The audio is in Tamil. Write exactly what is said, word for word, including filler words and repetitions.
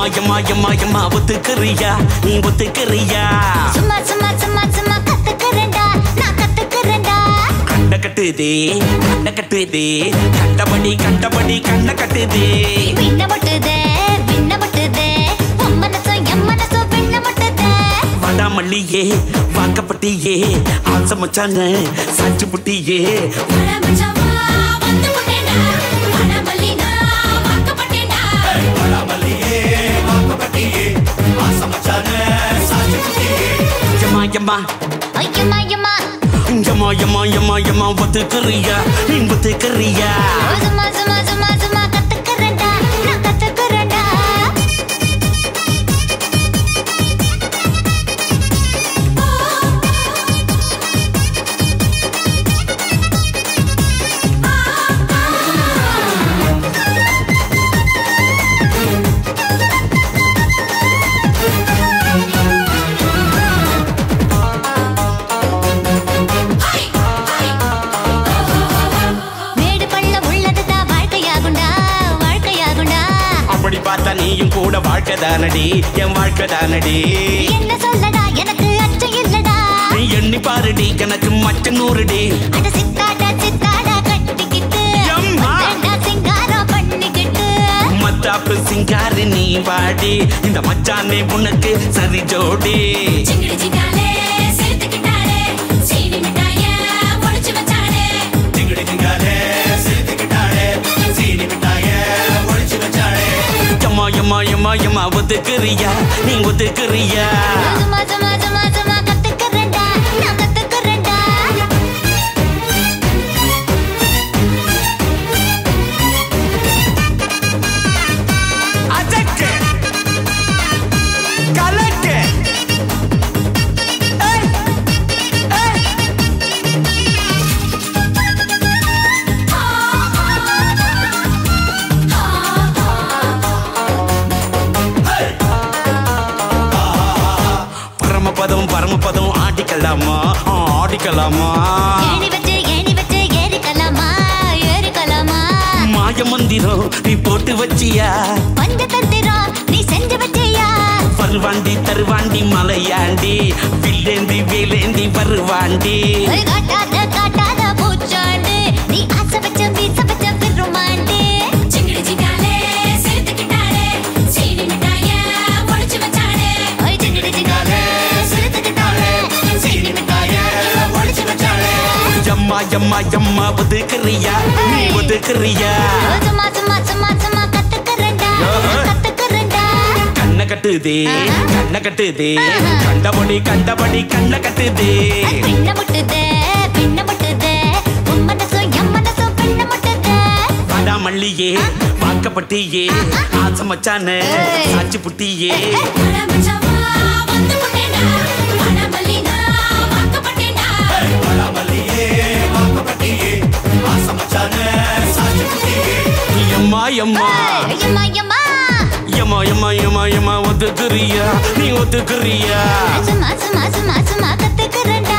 எம்மா எம்மா எம்மா ஒத்துக்கிறியா நீ ஒத்துக்கிறியா சும்மா சும்மா சும்மா சும்மா கத்துக்கிறேன்டா நான் கத்துக்கிறேன்டா கண்ண கட்டுதே கண்ண கட்டுதே கண்டபடி கண்டபடி கண்ண கட்டுதே விண்ண முட்டுதே விண்ண முட்டுதே உன் மனசும் என் மனசும் விண்ண முட்டுதே வடா மல்லியே வாக்கப்பட்டியே ஆசை மச்சான சாச்சு புட்டியே Yama yama yama yama yama yama yama ஒத்துக்கிறியா நீ ஒத்துக்கிறியா சும்மா சும்மா சும்மா சும்மா கத்துக்கிறேன்டா நான் கத்துக்கிறேன்டா நீயும் கூட வாழ்க்கை தானடி என் வாழ்க்கை தானடி என்ன சொல்லடா எனக்கு அச்சம் இல்லடா நீ எண்ணி பாருடி எனக்கு மச்ச நூறுடி அட சித்தாடா சித்தாடா கட்டிக்கிட்டு வேண்டா சிங்காரம் பண்ணிக்கிட்டு மத்தாப்பு சிங்காரி நீ வாடி இந்த மச்சானே உனக்கு சரி ஜோடி சிங்கிடி சிங்காலே சேர்த்துக்கிட்டாரே சீனி மிட்டாய ஒளிச்சு வச்சாரே சிங்கிடி சிங்காலே சேர்த்துக்கிட்டாரே சீனி மிட்டாய ஒளிச்சு வச்சாரே யமா யமா யமா ஒத்துக்கிறியா நீ ஒத்துக்கிறியா சும்மா சும்மா சும்மா சும்மா கத்துக்கிறேன்டா நான் கத்துக்கிறேன்டா அஜக்கு கலக்கு ஏய் ஏய் பரமபதம் பரமபதம் ஆடிக்கலாமா ஆடிக்கலாமா ஏணி வச்சு ஏணி வச்சு ஏறிக்கலாமா ஏறிக்கலாமா மாய மந்திரம் நீ போட்டு வச்சியா பஞ்ச தந்திரம் நீ செஞ்சு வச்சியா வருவாண்டி தருவாண்டி மலையாண்டி வில்லேந்தி வேலேந்தி வருவாண்டி காட்டாத காட்டாத பூச்சாண்டு நீ ஆசை வச்ச வீச வச்ச பெருமாண்டி சிங்கிடி சிங்காலே சேர்த்துக்கிட்டாரே சீனி மிட்டாய ஒளிச்சு வச்சாரே சிங்கிடி சிங்காலே சேர்த்துக்கிட்டாரே சீனி மிட்டாய ஒளிச்சு வச்சாரே யம்மா யம்மா யம்மா ஒதுக்குறியா நீ ஒதுக்குறியா சும்மா சும்மா சும்மா சும்மா கத்துக்கிறேன்டா கத்துக்கிறேன்டா கண்ண கட்டுதே கண்ண கட்டுதே கண்டபடி கண்டபடி கண்ண கட்டுதே பின்ன முட்டுதே பின்ன முட்டுதே உன் மனசும் என் மனசும் பின்ன முட்டுதே வடா மல்லியே வாக்கப்பட்டியே ஆசை மச்சான சாச்சு புட்டியே யம்மா யம்மா யம்மா யம்மா யம்மா யம்மா யம்மா யம்மா ஒத்துக்கிறியா நீ ஒத்துக்கிறியா சும்மா சும்மா சும்மா சும்மா கத்துக்கிறேன்டா